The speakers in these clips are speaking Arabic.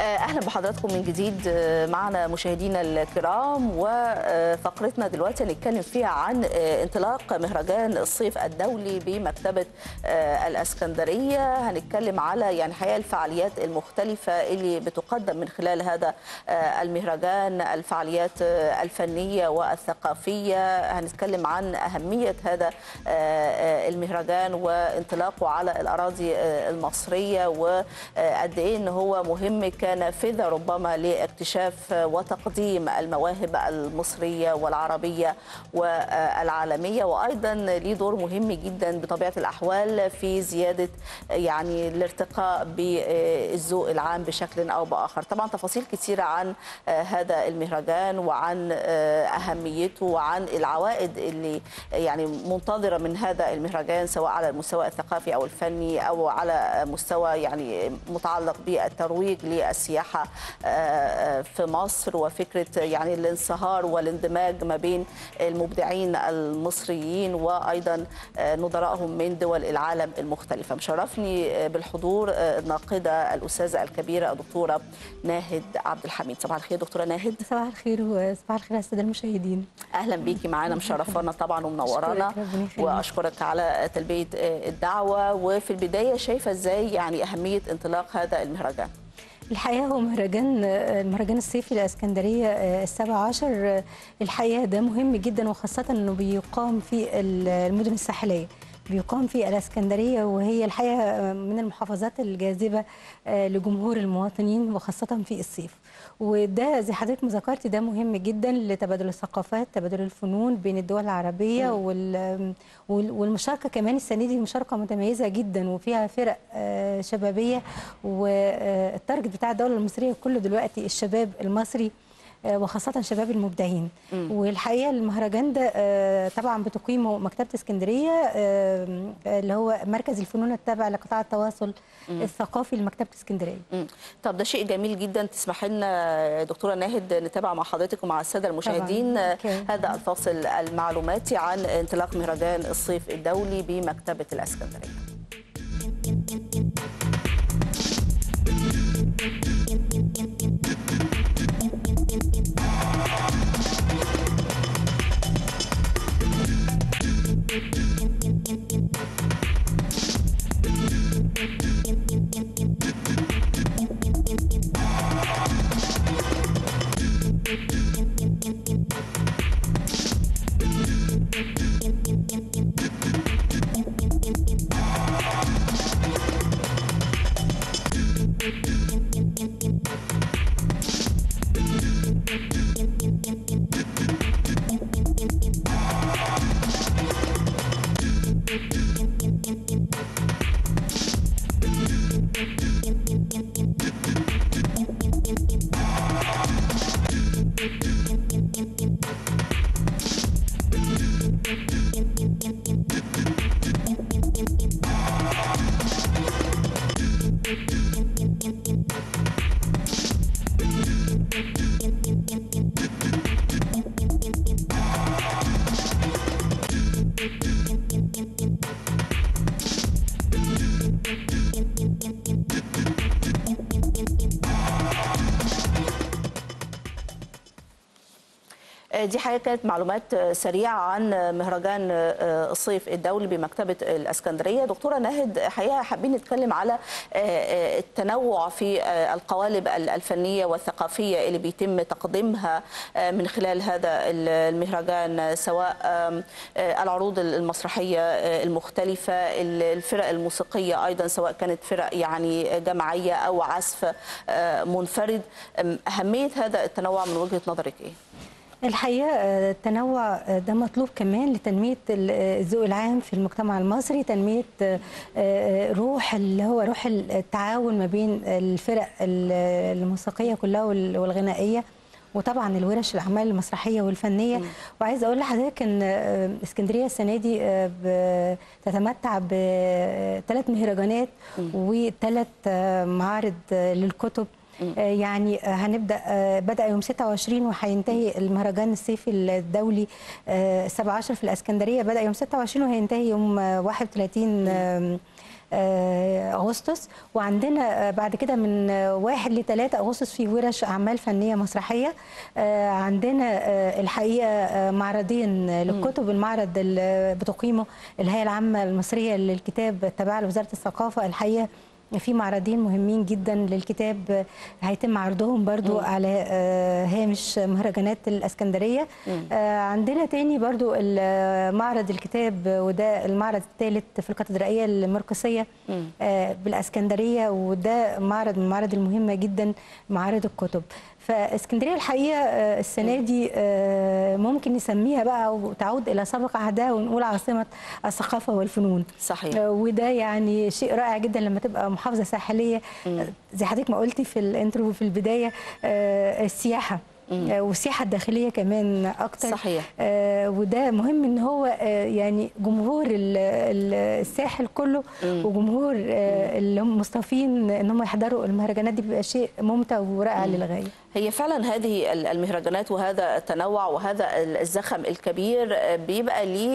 أهلا بحضراتكم من جديد معنا مشاهدينا الكرام، وفقرتنا دلوقتي هنتكلم فيها عن انطلاق مهرجان الصيف الدولي بمكتبة الإسكندرية. هنتكلم على حقيقة الفعاليات المختلفة اللي بتقدم من خلال هذا المهرجان، الفعاليات الفنية والثقافية. هنتكلم عن أهمية هذا المهرجان وانطلاقه على الأراضي المصرية، وقد إيه إن هو مهم كنافذة ربما لاكتشاف وتقديم المواهب المصرية والعربية والعالمية، وأيضا ليه دور مهم جدا بطبيعة الأحوال في زيادة الارتقاء بالذوق العام بشكل أو بآخر. طبعا تفاصيل كثيرة عن هذا المهرجان وعن أهميته وعن العوائد اللي منتظرة من هذا المهرجان، سواء على المستوى الثقافي أو الفني أو على مستوى متعلق بالترويج للسياحة في مصر، وفكرة الانصهار والاندماج ما بين المبدعين المصريين وأيضا نظرائهم من دول العالم المختلفة. مشرفني بالحضور الناقدة الأستاذة الكبيرة الدكتورة ناهد عبد الحميد. صباح الخير دكتورة ناهد. صباح الخير وصباح الخير على السادة المشاهدين. أهلا بيكي معانا، مشرفانا طبعا ومنورانا، وأشكرك على تلبية الدعوة. وفي البداية شايفة إزاي أهمية انطلاق هذا المهرجان؟ الحقيقة هو المهرجان الصيفي للإسكندرية ال17. الحقيقة ده مهم جدا، وخاصة أنه بيقام في المدن الساحلية، بيقام في الإسكندرية، وهي الحقيقة من المحافظات الجاذبة لجمهور المواطنين وخاصة في الصيف. وده زي حضرتك ما ذكرتي ده مهم جدا لتبادل الثقافات، تبادل الفنون بين الدول العربية، والمشاركة كمان السنة دي مشاركة متميزة جدا وفيها فرق شبابية، والتارجت بتاع الدولة المصرية كله دلوقتي الشباب المصري وخاصة شباب المبدعين. والحقيقة المهرجان ده طبعا بتقيمه مكتبة اسكندرية اللي هو مركز الفنون التابع لقطاع التواصل الثقافي لمكتبة اسكندرية. طب ده شيء جميل جدا. تسمح لنا دكتورة ناهد نتابع مع حضرتك ومع السادة المشاهدين هذا الفاصل المعلوماتي عن انطلاق مهرجان الصيف الدولي بمكتبة الاسكندرية. دي حقيقة كانت معلومات سريعة عن مهرجان الصيف الدولي بمكتبة الإسكندرية. دكتورة ناهد، حقيقة حابين نتكلم على التنوع في القوالب الفنية والثقافية اللي بيتم تقديمها من خلال هذا المهرجان، سواء العروض المسرحية المختلفة، الفرق الموسيقية أيضا، سواء كانت فرق جماعية أو عزف منفرد. أهمية هذا التنوع من وجهة نظرك إيه؟ الحقيقة التنوع ده مطلوب كمان لتنمية الذوق العام في المجتمع المصري، تنمية روح اللي هو روح التعاون ما بين الفرق الموسيقية كلها والغنائية، وطبعا الورش الاعمال المسرحيه والفنيه. وعايزه اقول لحضرتك ان اسكندريه السنه دي تتمتع ب3 مهرجانات و3 معارض للكتب. هنبدا بدأ يوم 26 وهينتهي المهرجان الصيفي الدولي 17 في الاسكندريه، بدأ يوم 26 وهينتهي يوم 31 أغسطس. وعندنا بعد كده من 1 ل 3 أغسطس في ورش أعمال فنية مسرحية. عندنا الحقيقة معرضين للكتب. المعرض اللي بتقيمه الهيئة العامة المصرية للكتاب التابعة لوزارة الثقافة، الحقيقة في معرضين مهمين جدا للكتاب هيتم عرضهم برضو على هامش مهرجانات الاسكندريه. عندنا تاني برضو معرض الكتاب، وده المعرض الثالث في الكاتدرائيه المرقسيه بالاسكندريه، وده معرض من المعارض المهمه جدا، معارض الكتب. فاسكندريه الحقيقه السنه دي ممكن نسميها بقى وتعود الى سابق عهدها ونقول عاصمه الثقافه والفنون. صحيح. وده يعني شيء رائع جدا لما تبقى محافظه ساحليه زي حضرتك ما قلتي في الانترو في البدايه. السياحه والسياحه الداخليه كمان اكتر. صحيح. وده مهم ان هو يعني جمهور الساحل كله وجمهور اللي هم مستضيفين ان هم يحضروا المهرجانات دي بيبقى شيء ممتع ورائع للغايه. هي فعلا هذه المهرجانات وهذا التنوع وهذا الزخم الكبير بيبقى ليه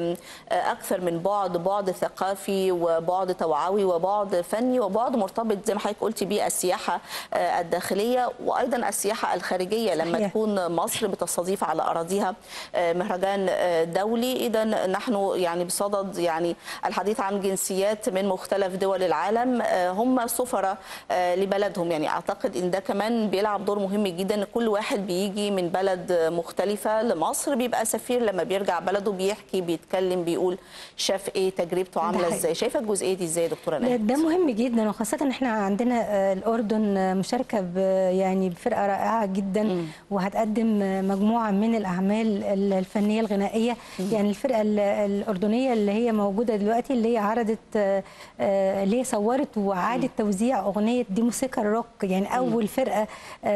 اكثر من بعد ثقافي وبعد توعوي وبعد فني وبعد مرتبط زي ما حضرتك قلتي بالسياحه الداخليه وايضا السياحه الخارجيه لما تكون مصر بتستضيف على اراضيها مهرجان دولي. اذا نحن يعني بصدد يعني الحديث عن جنسيات من مختلف دول العالم هم سفراء لبلدهم. يعني اعتقد ان ده كمان بيلعب دور مهم جدا. كل واحد بيجي من بلد مختلفه لمصر بيبقى سفير، لما بيرجع بلده بيحكي بيتكلم بيقول شاف ايه، تجربته عامله ازاي. شايفه الجزئيه دي ازاي يا دكتوره نهاد؟ ده مهم جدا، وخاصه ان احنا عندنا الاردن مشاركه يعني بفرقه رائعه جدا وهتقدم مجموعه من الاعمال الفنيه الغنائيه. يعني الفرقه الاردنيه اللي هي موجوده دلوقتي اللي هي عرضت اللي هي صورت وعادت توزيع اغنيه دي موسيقى الروك، يعني اول فرقه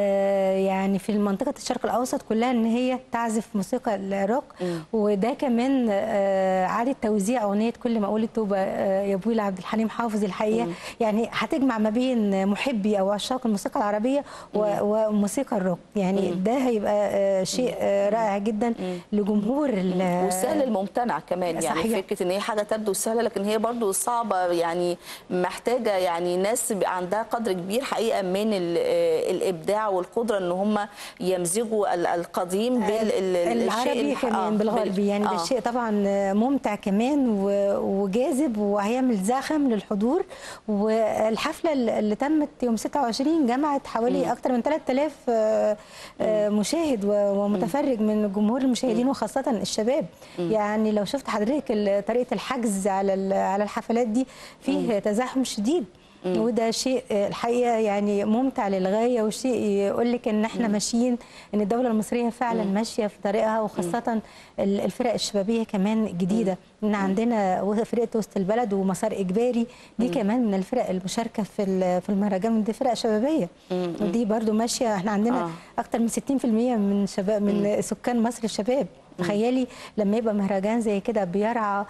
يعني في منطقه الشرق الاوسط كلها ان هي تعزف موسيقى الروك. وده كمان عادة توزيع اغنيه كل ما اقول التوبه يا ابوي لعبد الحليم حافظ. الحقيقه يعني هتجمع ما بين محبي او عشاق الموسيقى العربيه وموسيقى الروك. يعني ده هيبقى شيء رائع جدا لجمهور والسهل الممتنع كمان. يعني صحيح. فكره ان هي حاجه تبدو سهله لكن هي برضو صعبه، يعني محتاجه يعني ناس عندها قدر كبير حقيقه من الابداع والقدره ان هم يمزجوا القديم بالعربي كمان بالغربي. يعني ده شيء طبعا ممتع كمان وجاذب وهيعمل زخم للحضور. والحفله اللي تمت يوم 26 جمعت حوالي اكثر من 3000 مشاهد ومتفرج من جمهور المشاهدين وخاصه الشباب. يعني لو شفت حضرتك طريقه الحجز على الحفلات دي فيه تزاحم شديد. وده شيء الحقيقه يعني ممتع للغايه وشيء يقول لك ان احنا ماشيين، ان الدوله المصريه فعلا ماشيه في طريقها، وخاصه الفرق الشبابيه كمان جديده. ان عندنا فرقه وسط البلد ومسار اجباري دي كمان من الفرق المشاركه في المهرجان، دي فرق شبابيه ودي برضو ماشيه. احنا عندنا اكثر من 60% من شباب من سكان مصر شباب. تخيلي لما يبقى مهرجان زي كده بيرعى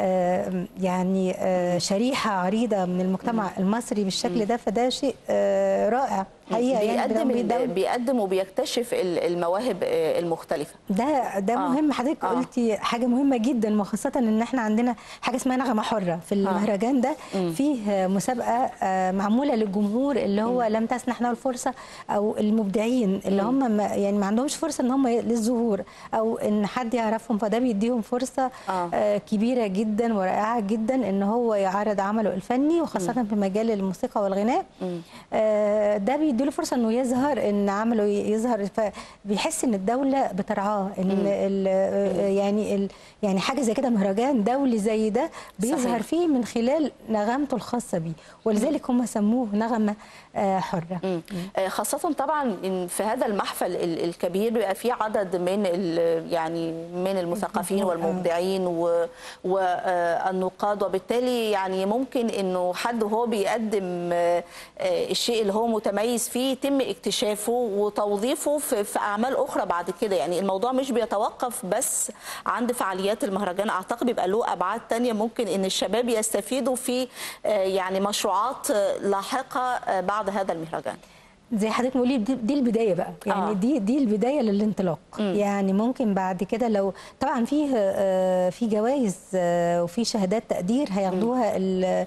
يعني شريحه عريضه من المجتمع المصري بالشكل ده، فده شيء رائع حقيقه. بيقدم وبيكتشف المواهب المختلفه. ده مهم. حضرتك قلتي حاجه مهمه جدا، وخاصه ان احنا عندنا حاجه اسمها نغمه حره في المهرجان ده. فيه مسابقه معموله للجمهور اللي هو لم تسنح له الفرصه، او المبدعين اللي هم يعني ما عندهمش فرصه ان هم للظهور او ان حد يعرفهم، فده بيديهم فرصه كبيره جدا ورائعه جدا ان هو يعرض عمله الفني، وخاصه في مجال الموسيقى والغناء. ده بيديله فرصه انه يظهر، ان عمله يظهر، فبيحس ان الدوله بترعاه. ان يعني حاجه زي كده مهرجان دولي زي ده بيظهر صحيح. فيه من خلال نغمته الخاصه بيه، ولذلك هم سموه نغمه حره. خاصه طبعا إن في هذا المحفل الكبير بيبقى فيه عدد من يعني من المثقفين والمبدعين والنقاد، وبالتالي يعني ممكن انه حد وهو بيقدم الشيء اللي هو متميز فيه يتم اكتشافه وتوظيفه في اعمال اخرى بعد كده. يعني الموضوع مش بيتوقف بس عند فعاليات المهرجان، اعتقد بيبقى له ابعاد تانية ممكن ان الشباب يستفيدوا في يعني مشروعات لاحقه بعد هذا المهرجان. زي حضرتك بتقولي دي البدايه بقى، يعني دي البدايه للانطلاق. يعني ممكن بعد كده لو طبعا في جوائز وفي شهادات تقدير هياخدوها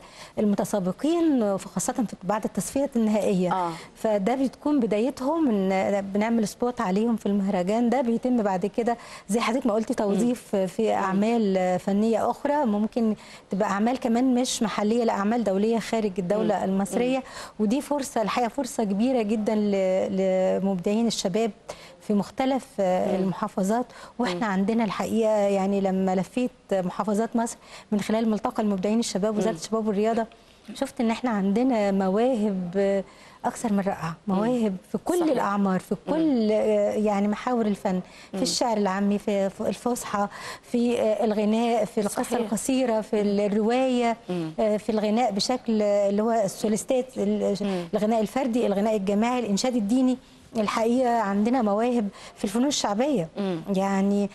المتسابقين، خاصه بعد التصفيه النهائيه. فده بتكون بدايتهم ان بنعمل سبوت عليهم في المهرجان ده، بيتم بعد كده زي حضرتك ما قلتي توظيف في اعمال فنيه اخرى، ممكن تبقى اعمال كمان مش محليه، لا اعمال دوليه خارج الدوله المصريه. ودي فرصه الحقيقه، فرصه كبيره جدا لمبدعين الشباب في مختلف المحافظات. واحنا عندنا الحقيقه يعني لما لفيت محافظات مصر من خلال ملتقى المبدعين الشباب وزاره الشباب والرياضه، شفت ان احنا عندنا مواهب اكثر من رائعه، مواهب في كل صحيح. الاعمار، في كل يعني محاور الفن، في الشعر العامي، في الفصحى، في الغناء، في القصه صحيح. القصيره، في الروايه، في الغناء بشكل اللي هو السوليستات، الغناء الفردي، الغناء الجماعي، الانشاد الديني. الحقيقه عندنا مواهب في الفنون الشعبيه. يعني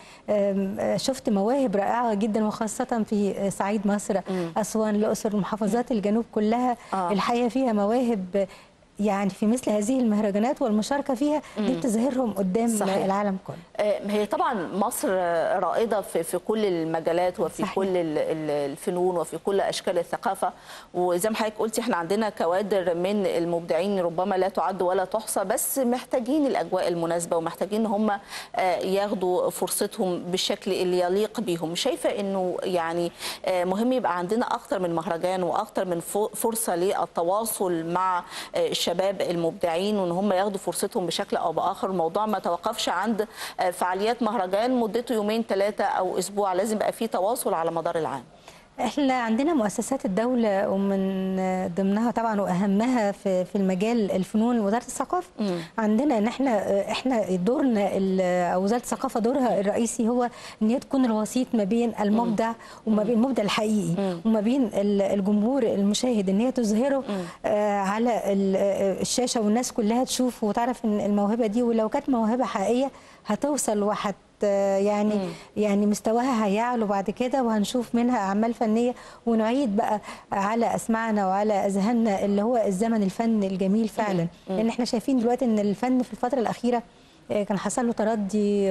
شفت مواهب رائعه جدا، وخاصه في صعيد مصر، اسوان، الاقصر، محافظات الجنوب كلها الحقيقه فيها مواهب. يعني في مثل هذه المهرجانات والمشاركه فيها دي بتظهرهم قدام صحيح. العالم كله. هي طبعا مصر رائده في كل المجالات وفي صحيح. كل الفنون وفي كل اشكال الثقافه، وزي ما حضرتك قلتي احنا عندنا كوادر من المبدعين ربما لا تعد ولا تحصى، بس محتاجين الاجواء المناسبه ومحتاجين ان هم ياخدوا فرصتهم بالشكل اللي يليق بيهم. شايفه انه يعني مهم يبقى عندنا اكتر من مهرجان واكتر من فرصه للتواصل مع الشباب المبدعين، وان هم ياخدوا فرصتهم بشكل او باخر. الموضوع ما توقفش عند فعاليات مهرجان مدته يومين 3 او اسبوع، لازم يبقى في تواصل على مدار العام. احنا عندنا مؤسسات الدولة، ومن ضمنها طبعا واهمها في المجال الفنون وزارة الثقافة. عندنا ان احنا دورنا، او وزارة الثقافة دورها الرئيسي هو ان هي تكون الوسيط ما بين المبدع وما بين المبدع الحقيقي وما بين الجمهور المشاهد، ان هي تظهره على الشاشة والناس كلها تشوف وتعرف ان الموهبة دي، ولو كانت موهبة حقيقية هتوصل يعني مستواها هيعلو بعد كده، وهنشوف منها اعمال فنيه، ونعيد بقى على اسماعنا وعلى اذهاننا اللي هو الزمن الفن الجميل فعلا. لان احنا شايفين دلوقتي ان الفن في الفتره الاخيره كان حصل له تردي،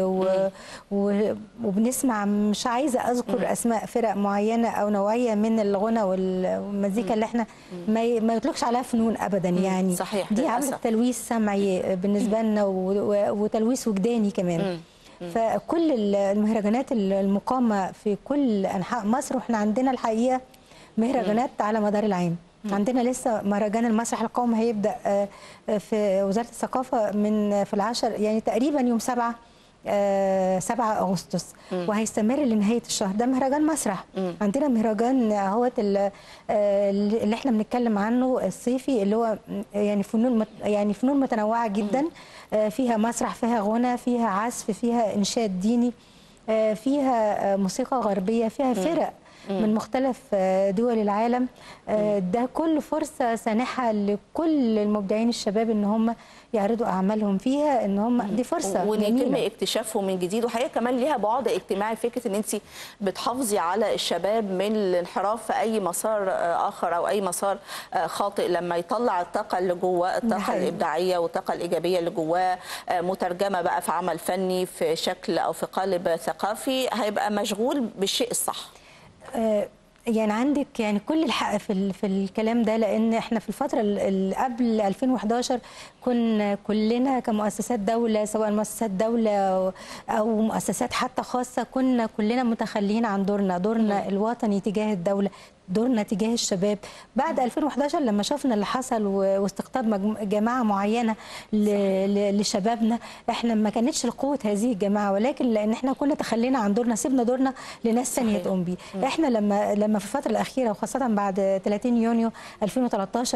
وبنسمع، مش عايزه اذكر اسماء فرق معينه او نوعيه من الغنى والمزيكا اللي احنا ما يطلقش عليها فنون ابدا. يعني صحيح. دي عملت تلويث سمعي بالنسبه لنا وتلويث وجداني كمان. فكل المهرجانات المقامة في كل أنحاء مصر، وإحنا عندنا الحقيقة مهرجانات على مدار العام. عندنا لسه مهرجان المسرح القومي هيبدأ في وزارة الثقافة في العشر، يعني تقريبا يوم 7 أغسطس، وهيستمر لنهاية الشهر. ده مهرجان مسرح. عندنا مهرجان اهوت اللي احنا بنتكلم عنه الصيفي، اللي هو يعني فنون متنوعة جدا، فيها مسرح، فيها غنى، فيها عزف، فيها إنشاد ديني، فيها موسيقى غربية، فيها فرق من مختلف دول العالم. ده كل فرصة سانحة لكل المبدعين الشباب ان هم يعرضوا اعمالهم فيها، ان هم دي فرصه ويتم اكتشافهم من جديد. وحقيقه كمان ليها بعد اجتماعي، فكره ان انت بتحافظي على الشباب من الانحراف في اي مسار اخر او اي مسار خاطئ، لما يطلع الطاقه اللي جواه، الطاقه الابداعيه والطاقه الايجابيه اللي جواه مترجمه بقى في عمل فني، في شكل او في قالب ثقافي، هيبقى مشغول بالشيء الصح. يعني عندك يعني كل الحق في الكلام ده، لان احنا في الفتره اللي قبل 2011 كنا كلنا كمؤسسات دوله، سواء مؤسسات دوله او مؤسسات حتى خاصه، كنا كلنا متخليين عن دورنا الوطني تجاه الدوله، دورنا تجاه الشباب. بعد 2011 لما شفنا اللي حصل واستقطاب جماعه معينه لشبابنا، احنا ما كانتش لقوه هذه الجماعه، ولكن لان احنا كنا تخلينا عن دورنا، سيبنا دورنا لناس ثانيه تقوم بيه. احنا لما في الفتره الاخيره، وخاصه بعد 30 يونيو 2013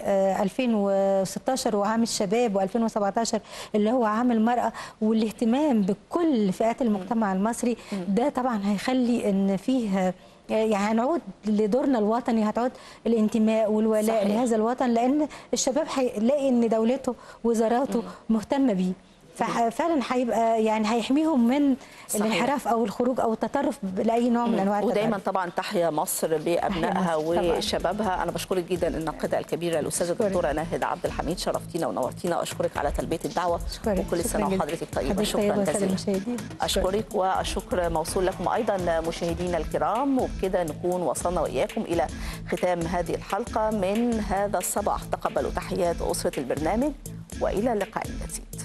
و2016 وعام الشباب، و2017 اللي هو عام المراه، والاهتمام بكل فئات المجتمع المصري، ده طبعا هيخلي ان فيه يعني هنعود لدورنا الوطني، هتعود الانتماء والولاء لهذا الوطن، لان الشباب هيلاقي ان دولته وزاراته مهتمه بيه. ففعلا هيبقى يعني هيحميهم من صحيح. الانحراف او الخروج او التطرف لاي نوع من انواع التطرف. ودايما طبعا تحيا مصر بابنائها مصر وشبابها. انا بشكرك جدا الناقده الكبيره الاستاذه الدكتوره ناهد عبد الحميد، شرفتينا ونورتينا، واشكرك على تلبيه الدعوه. وكل سنه وحضرتك طيبه. شكرا جزيلا. اشكرك والشكر موصول لكم ايضا مشاهدينا الكرام. وبكده نكون وصلنا واياكم الى ختام هذه الحلقه من هذا الصباح. تقبلوا تحيات اسره البرنامج والى اللقاء المزيد.